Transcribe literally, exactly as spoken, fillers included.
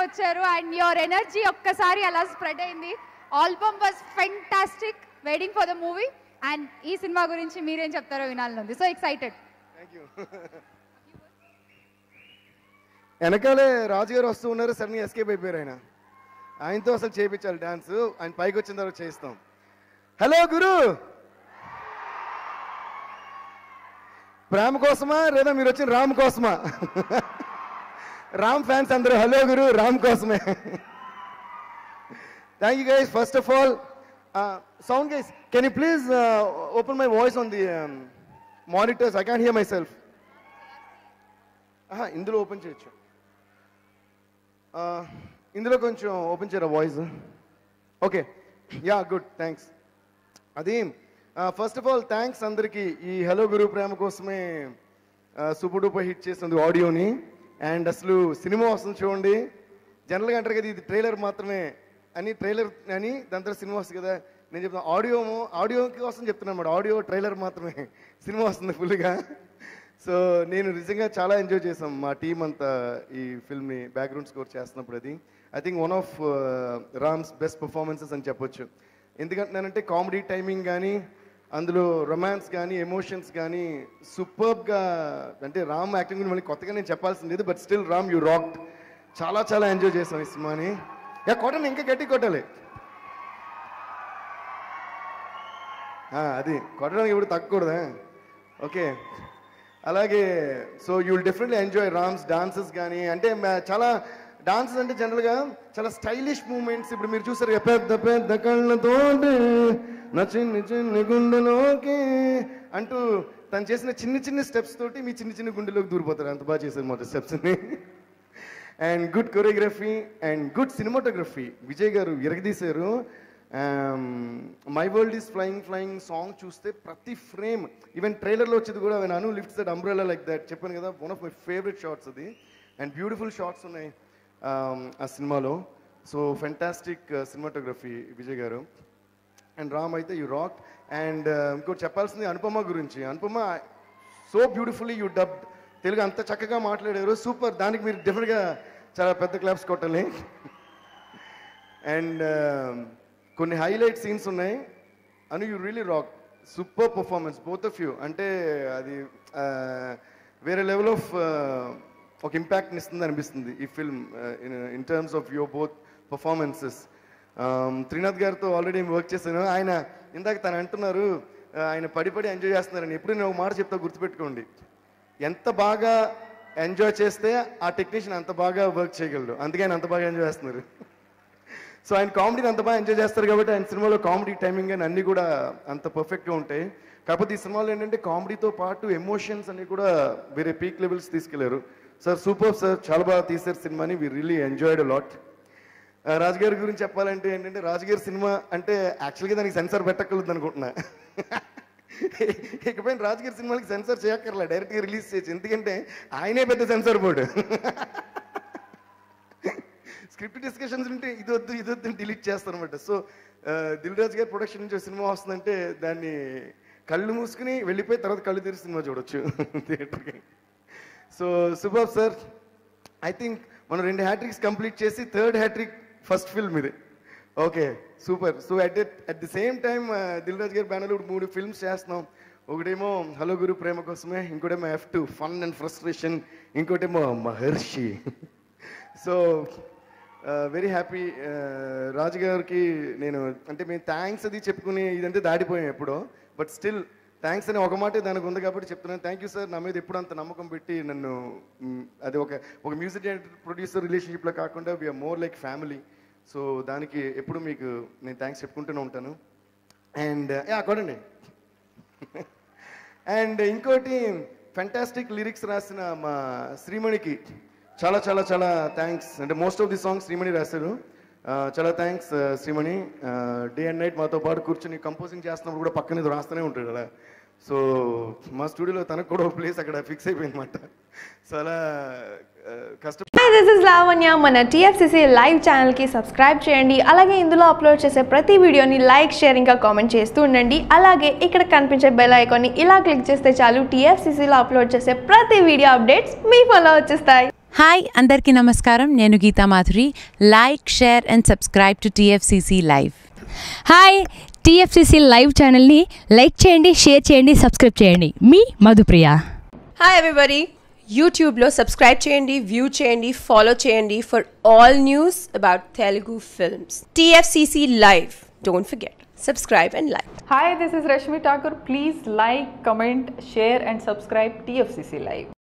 వచ్చారు and your energy ఒక్కసారి అలా స్ప్రెడ్ అయింది. Album was fantastic. Waiting for the movie and ఈ సినిమా గురించి మీరేం చెప్తారో వినాలనుంది. So excited. Thank you. వెనకాలే రాజు గారు వస్తూ ఉన్నారు, సడన్గా ఎస్కేప్ అయిపోయారు. ఆయన ఆయనతో అసలు చేయించాలి డాన్స్. ఆయన పైకి వచ్చిన తర్వాత చేయిస్తాం. హలో గురు, ప్రేమ కోసమా లేదా మీరు వచ్చిన రామ్ కోసమా? రామ్ ఫ్యాన్స్ అందరూ హలో గురు, రామ్ కోసమే. Thank you guys. First of all sound guys, can you please open my voice on the monitors? I can't hear myself. ఇందులో ఓపెన్ చేయొచ్చు. ఇందులో కొంచెం ఓపెన్ చేయరా voice? Okay, yeah good, thanks. అది first of all thanks అందరికీ. ఈ hello గురు ప్రేమ కోసమే super duper hit చేస్తుంది ఆడియోని. అండ్ అసలు సినిమా వస్తుంది చూడండి. జనరల్గా అంటారు కదా ఇది ట్రైలర్ మాత్రమే అని, ట్రైలర్ అని, దాని తర్వాత సినిమా వస్తుంది కదా. నేను చెప్తాను ఆడియో ఆడియో కోసం చెప్తున్నాను అన్నమాట. ఆడియో ట్రైలర్ మాత్రమే, సినిమా వస్తుంది ఫుల్గా. సో నేను నిజంగా చాలా ఎంజాయ్ చేసాం మా టీం అంతా ఈ ఫిల్మ్ని బ్యాక్గ్రౌండ్ స్కోర్ చేస్తున్నప్పుడు. అది I think one of Ram's best performances అని చెప్పొచ్చు. ఎందుకంటున్నానంటే కామెడీ టైమింగ్ కానీ, అందులో రొమాన్స్ కానీ, ఎమోషన్స్ కానీ సూపర్గా. అంటే రామ్ యాక్టింగ్ గురించి మళ్ళీ కొత్తగా నేను చెప్పాల్సింది లేదు, but still Ram you rocked. చాలా చాలా ఎంజాయ్ చేసాం ఈ సినిమాని. యా కొట్టండి, ఇంకా గట్టి కొట్టాలి. అది కొట్టడానికి ఇప్పుడు తగ్గకూడదా? ఓకే, అలాగే so you will definitely enjoy Ram's dances కానీ. అంటే చాలా డాన్సెస్ అంటే జనరల్గా చాలా స్టైలిష్ మూమెంట్స్. ఇప్పుడు మీరు చూసారు పెద్ద పెద్ద కళ్ళతో నా చిన్ని చిన్ని గుండెలోకి అంటూ తను చేసిన చిన్న చిన్న స్టెప్స్ తోటి మీ చిన్న చిన్న గుండెలోకి దూరిపోతారు. అంత బాగా చేశారు మొదటి స్టెప్స్ని. And good choreography and good cinematography. Vijay garu ఎరగదీశారు. My world is flying flying song చూస్తే ప్రతి ఫ్రేమ్, ఈవెన్ ట్రైలర్లో వచ్చేది కూడా Anu lifts that umbrella like that చెప్పాను కదా, one of my favourite shots అది. అండ్ బ్యూటిఫుల్ షార్ట్స్ ఉన్నాయి ఆ సినిమాలో. సో ఫెంటాస్టిక్ సినిమాటోగ్రఫీ విజయ్ గారు. అండ్ రామ్ అయితే యూ రాక్. అండ్ ఇంకోటి చెప్పాల్సింది అనుపమ గురించి. Anupama so beautifully you dubbed Telugu, అంత చక్కగా మాట్లాడారు. సూపర్, దానికి మీరు డెఫినెట్గా చాలా పెద్ద క్లాప్స్ కొట్టాలి. అండ్ కొన్ని హైలైట్ సీన్స్ ఉన్నాయి. Anu you really rock. Super performance both of you. అంటే అది వేరే లెవెల్ ఆఫ్ ఒక ఇంపాక్ట్ని ఇస్తుంది అనిపిస్తుంది ఈ film in terms of your both performances. Trinath గారితో ఆల్రెడీ వర్క్ చేశాను. ఆయన ఇందాక తను అంటున్నారు ఆయన పడి పడి ఎంజాయ్ చేస్తున్నారని. ఎప్పుడు నేను ఒక మాట చెప్తా, గుర్తుపెట్టుకోండి. ఎంత బాగా ఎంజాయ్ చేస్తే ఆ టెక్నీషియన్ అంత బాగా వర్క్ చేయగలడు. అందుకే ఆయన అంత బాగా ఎంజాయ్ చేస్తున్నారు. సో ఆయన కామెడీని అంత బాగా ఎంజాయ్ చేస్తారు కాబట్టి ఆయన సినిమాలో కామెడీ టైమింగ్ అని అన్నీ కూడా అంత పర్ఫెక్ట్గా ఉంటాయి. కాకపోతే ఈ సినిమాలో ఏంటంటే కామెడీతో పాటు ఎమోషన్స్ అన్ని కూడా వేరే పీక్ లెవెల్స్ తీసుకెళ్లారు. సార్ సూపర్ సార్, చాలా బాగా తీశారు సినిమాని. We really enjoyed a lot. రాజుగారి గురించి చెప్పాలంటే ఏంటంటే రాజుగారి సినిమా అంటే యాక్చువల్గా దానికి సెన్సార్ పెట్టక్కర్లేదు అనుకుంటున్నా. ఇకపైన రాజుగారి సినిమాకి సెన్సార్ చేయక్కర్లే, డైరెక్ట్గా రిలీజ్ చేయొచ్చు. ఎందుకంటే ఆయనే పెద్ద సెన్సార్ బోర్డు. స్క్రిప్ట్ డిస్కషన్స్ ఉంటే ఇది వద్దు ఇది వద్దు డిలీట్ చేస్తాను అనమాట. సో దిల్ రాజు గారి ప్రొడక్షన్ నుంచి సినిమా వస్తుందంటే దాన్ని కళ్ళు మూసుకుని వెళ్ళిపోయి తర్వాత కళ్ళు తెరిచి సినిమా చూడొచ్చు థియేటర్కి. So super sir. I think మనం రెండు హ్యాట్రిక్స్ కంప్లీట్ చేసి థర్డ్ హ్యాట్రిక్ ఫస్ట్ ఫిల్మ్ ఇది. Okay super. So at at the same time Dil Raju గారి బ్యానర్లో మూడు ఫిల్మ్స్ చేస్తున్నాం. ఒకటేమో హలో గురు ప్రేమ కోసమే, ఇంకోటేమో F two fun and frustration, ఇంకోటేమో Maharshi. So very happy. Raju గారికి నేను అంటే మేము థ్యాంక్స్ అది చెప్పుకుని ఇదంటే దాటిపోయాం ఎప్పుడో, బట్ స్టిల్ థ్యాంక్స్ అని ఒక మాటే దానికి ఉంది కాబట్టి చెప్తున్నాను. థ్యాంక్ యూ సార్, నా మీద ఎప్పుడు అంత నమ్మకం పెట్టి నన్ను. అది ఒక ఒక మ్యూజిక్ డైరెక్టర్ ప్రొడ్యూసర్ రిలేషన్షిప్లో కాకుండా we are more like family. So దానికి ఎప్పుడు మీకు నేను థ్యాంక్స్ చెప్పుకుంటూనే ఉంటాను. అండ్ కొడండి. అండ్ ఇంకోటి ఫెంటాస్టిక్ లిరిక్స్ రాసిన మా శ్రీమణికి చాలా చాలా చాలా థ్యాంక్స్. అంటే most of the songs Srimani రాశారు. చాలా thanks Srimani. Day and night మాతో పాటు కూర్చొని కంపోజింగ్ చేస్తున్నప్పుడు కూడా పక్కన ఇది రాస్తూనే ఉంటాడు అలా. సో మా స్టూడియోలో తనకు కూడా ఒక ప్లేస్ అక్కడ ఫిక్స్ అయిపోయింది అనమాట. చాలా కష్టం. This is Lavanya. మన టీఎఫ్సీసీ లైవ్ ఛానల్కి సబ్స్క్రైబ్ చేయండి. అలాగే ఇందులో అప్లోడ్ చేసే ప్రతి వీడియోని లైక్, షేర్ ఇంకా కామెంట్ చేస్తూ ఉండండి. అలాగే ఇక్కడ కనిపించే బెల్ ఐకాన్ని ఇలా క్లిక్ చేస్తే చాలు టీఎఫ్సీసీలో అప్లోడ్ చేసే ప్రతి వీడియో అప్డేట్స్ మీ ఫోన్లో వచ్చేస్తాయి. హాయ్ అందరికీ నమస్కారం, నేను Geetha Madhuri. Like, share and subscribe to TFCC live. Hi, TFCC live ఛానల్ని లైక్ చేయండి, షేర్ చేయండి, సబ్స్క్రైబ్ చేయండి. మీ మధుప్రియ. హాయ్ ఎవ్రీబడి, యూట్యూబ్లో సబ్స్క్రైబ్ చేయండి, వ్యూ చేయండి, ఫాలో చేయండి for all news about Telugu films. TFCC live, don't forget, subscribe and like. Hi, this is Rashmi Thakur. Please like, comment, share and subscribe T F C C Live.